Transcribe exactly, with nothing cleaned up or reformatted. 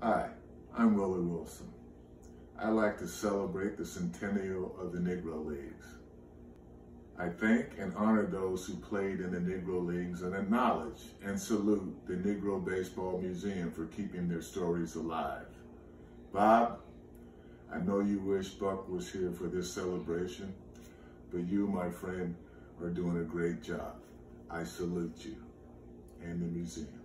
Hi, I'm Willie Wilson. I like to celebrate the centennial of the Negro Leagues. I thank and honor those who played in the Negro Leagues and acknowledge and salute the Negro Baseball Museum for keeping their stories alive. Bob, I know you wish Buck was here for this celebration, but you, my friend, are doing a great job. I salute you and the museum.